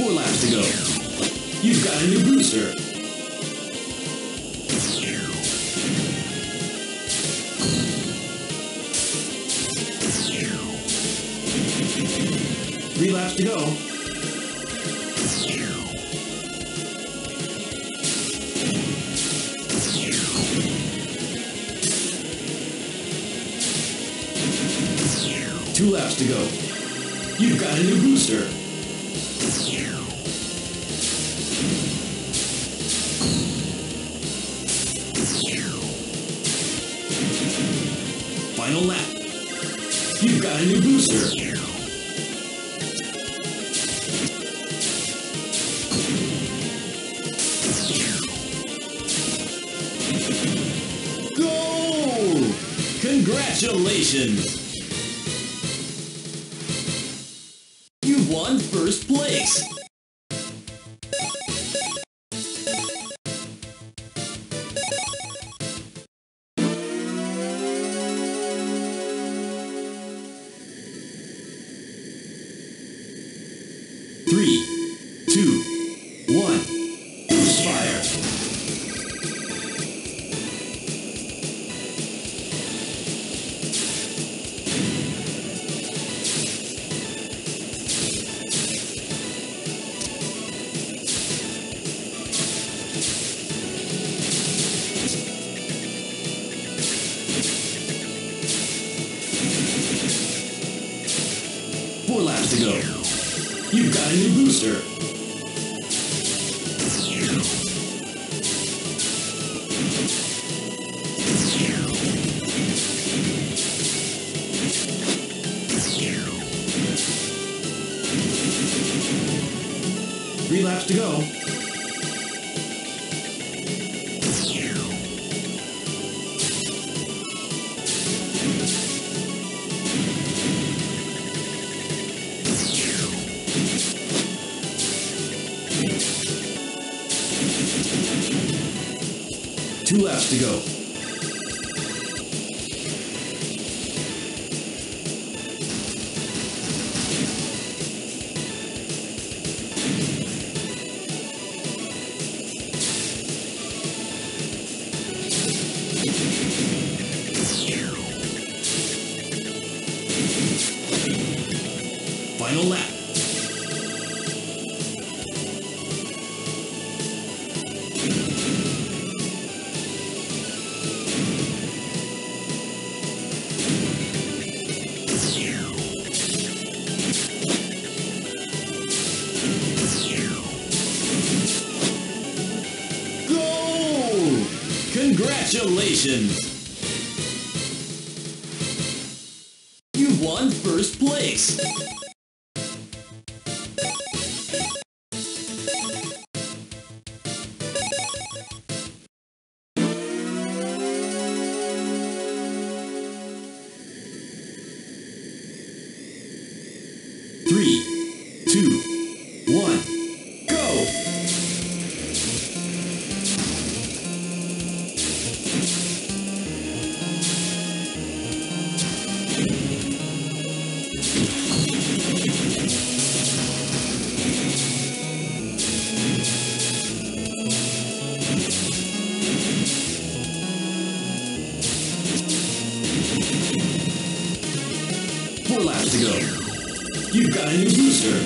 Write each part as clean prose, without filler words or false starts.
4 laps to go. You've got a new booster. 3 laps to go. 2 laps to go. You've got a new booster. Final lap. You've got a new booster. Goal! Congratulations! You won first place! Three, two, one, boost fire! Four laps to go. You've got a new booster. 3 laps to go. 2 laps to go. 'Final lap. Goal! Congratulations! You won first place! Three, two, one, go! Four laps to go. You've got a new booster.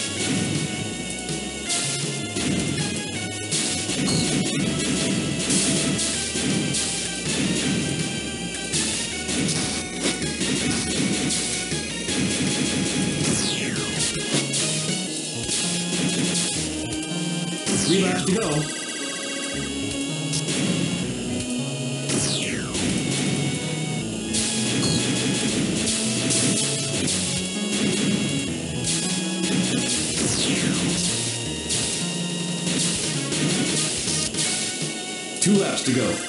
3 laps to go. 2 laps to go.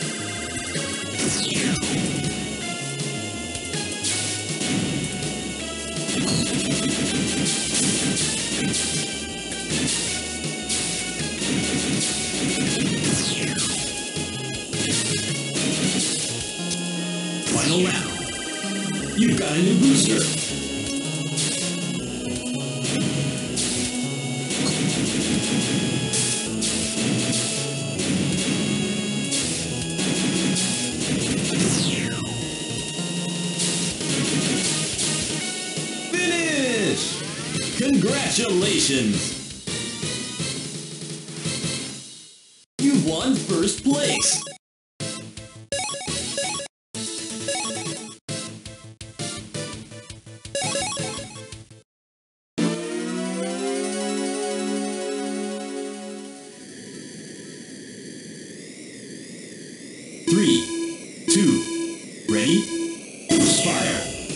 'Final lap. You've got a new booster. Congratulations! You won first place! Three, two, ready, fire!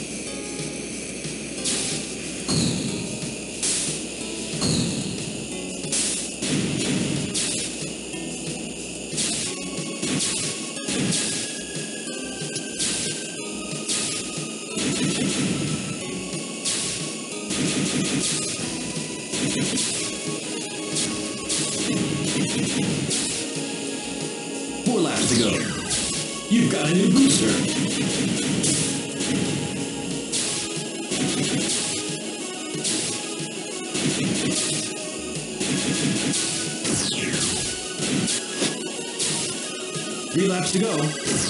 Four laps to go. You've got a new booster. Three laps to go.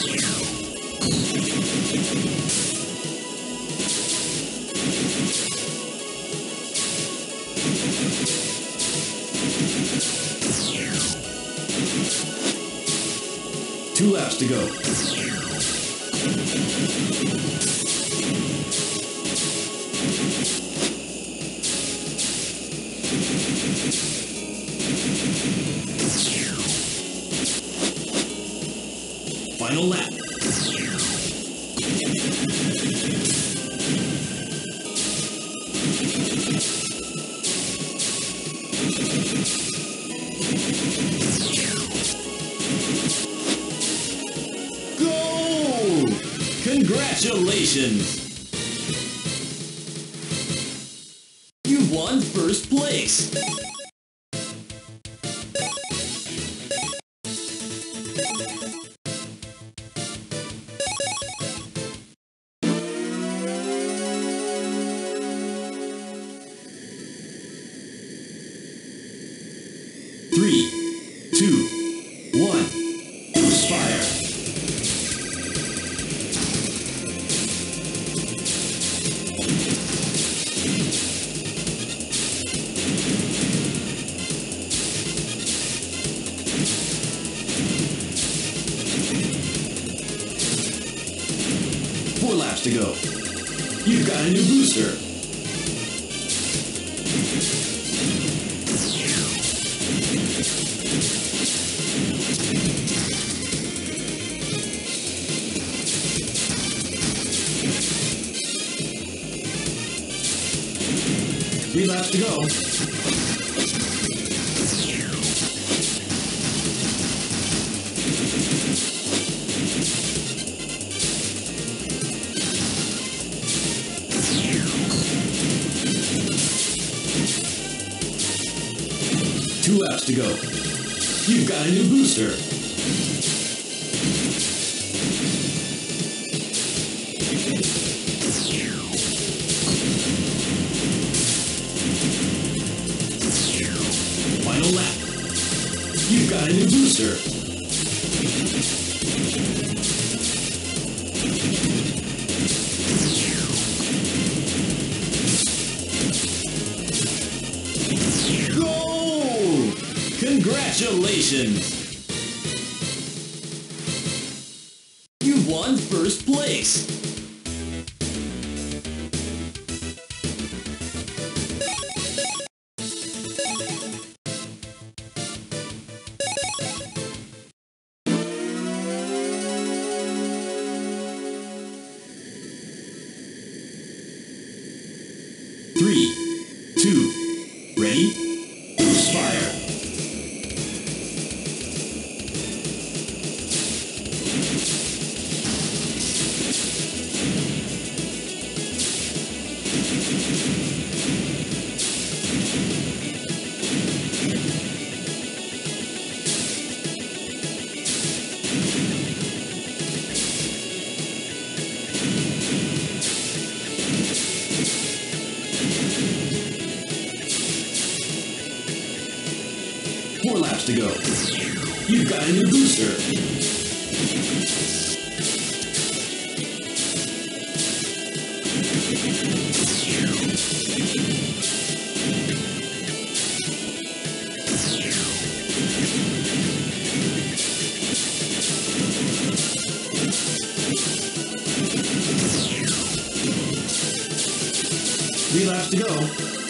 Two laps to go. Final lap. Go! Congratulations! You won first place! Three, two, one, fire! Four laps to go. You've got a new booster. Three laps to go. Two laps to go. You've got a new booster. Final lap. You've got a new booster. Go! Congratulations! You won first place! Three, two, ready, fire! Four laps to go. You've got a new booster. 3 laps to go.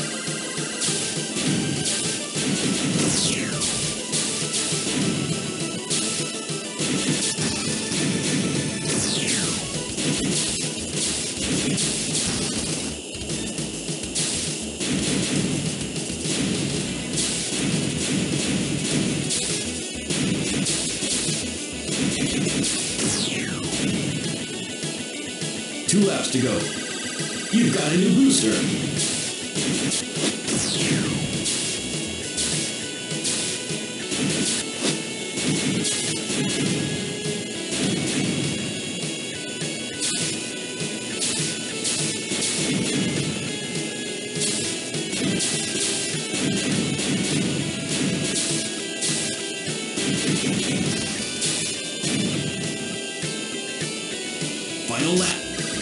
Two laps to go. You've got a new booster. Final lap.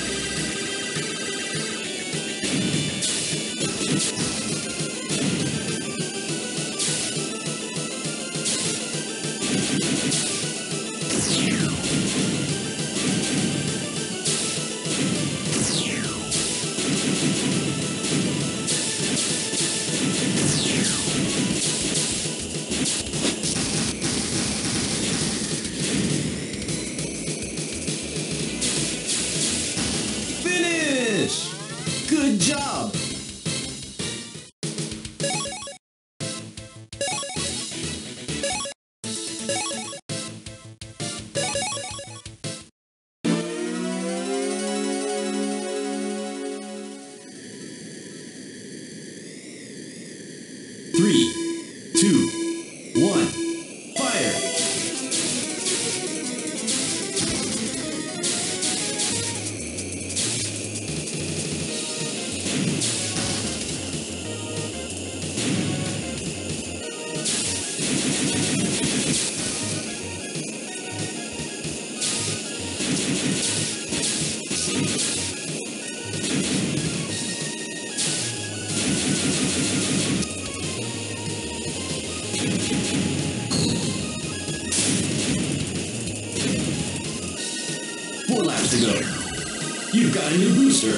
Good job! Three, two, one, fire! Four laps to go. You've got a new booster.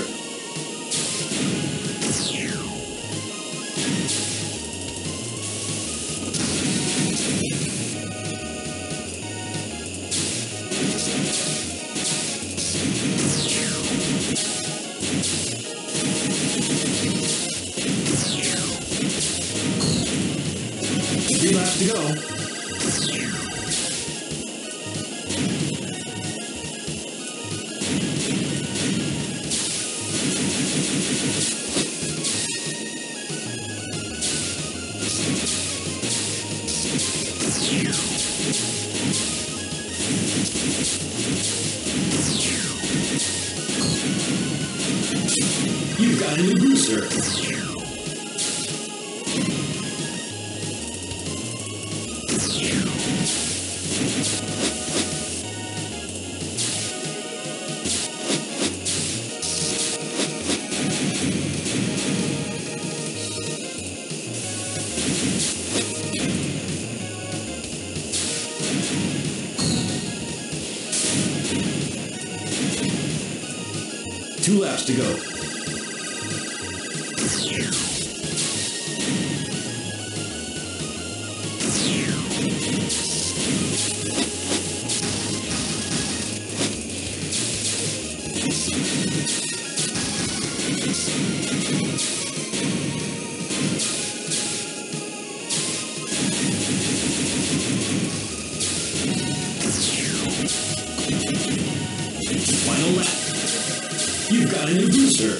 Three laps to go. You've got a new booster. Two laps to go. Final lap. You've got a new booster.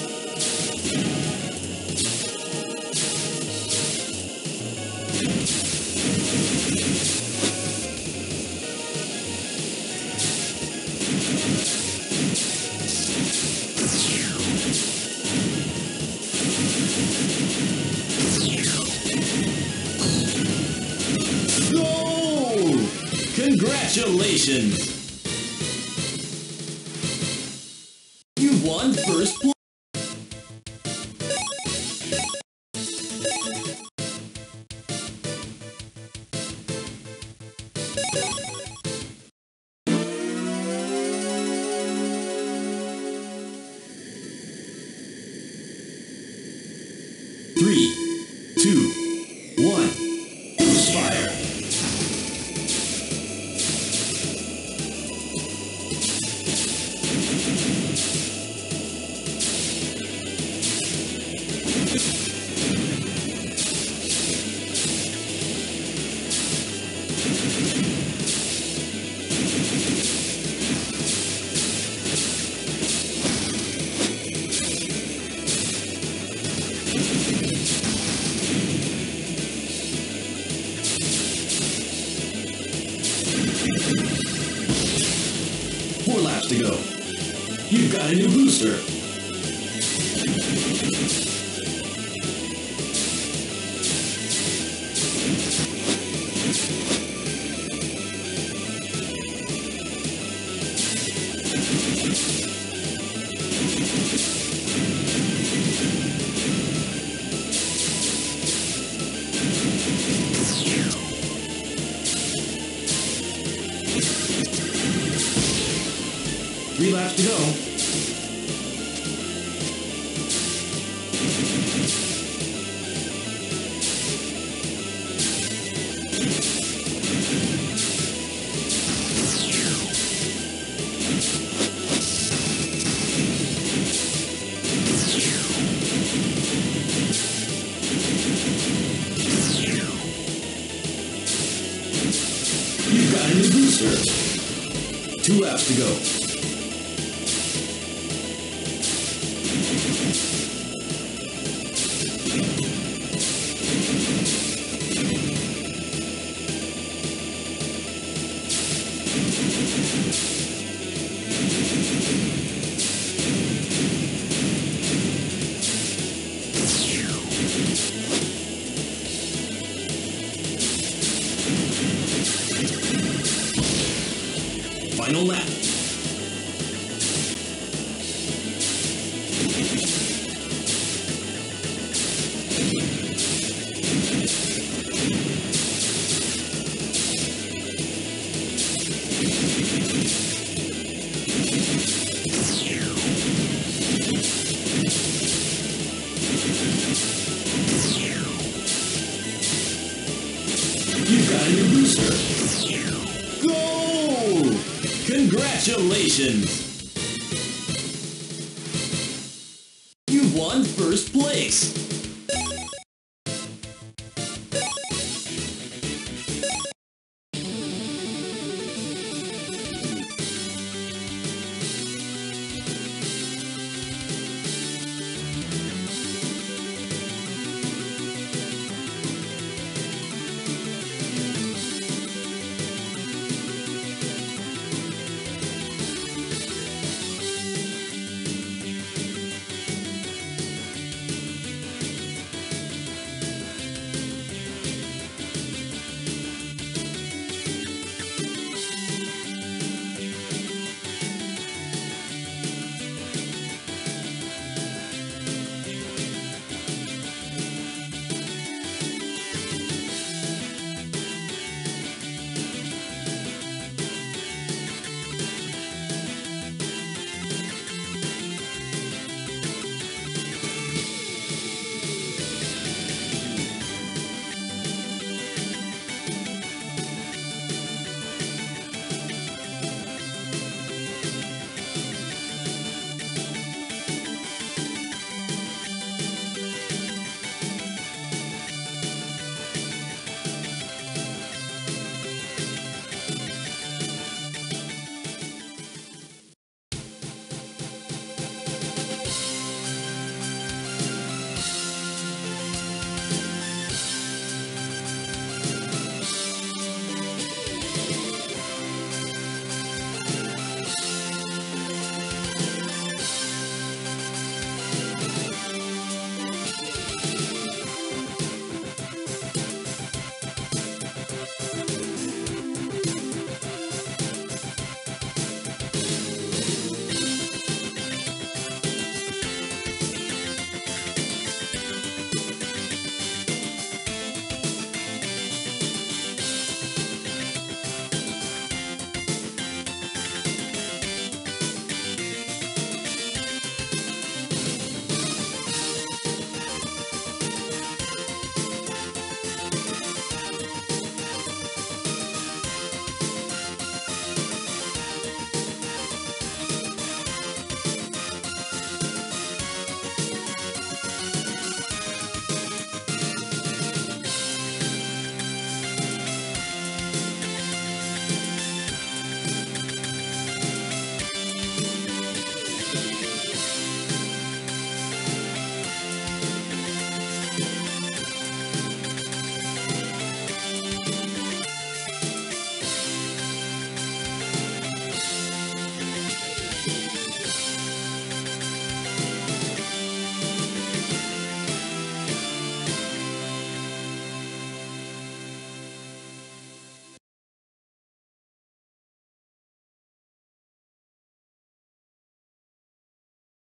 Goal! Congratulations! You won first place! 4 laps to go. You've got a new booster. Three laps to go. You've got a new booster. 2 laps to go. Final lap. You've got a new booster. Go! Congratulations! You've won first place!